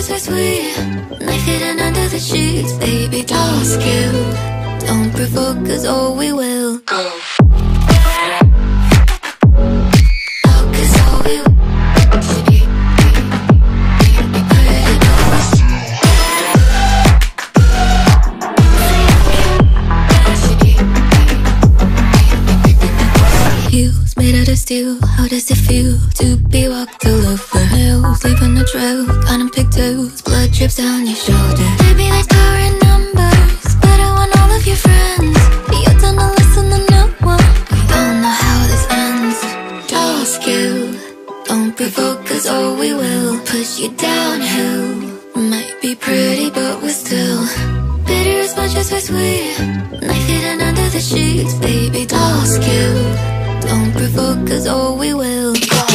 as we're sweet, knife hidden under the sheets. Baby, ask you, don't provoke, cause oh we will go. Made out of steel, how does it feel to be walked all over hills, leaving a trail, unpicked toes, blood drips down your shoulder. Maybe there's power in numbers, but I want all of your friends. You're done to listen to no one. We don't know how this ends. Ask you, don't provoke, cause oh we will push you downhill. Might be pretty, but we're still bitter as much as we're sweet. Knife hidden under the sheets, baby. Ask you, don't provoke, cause oh we will go.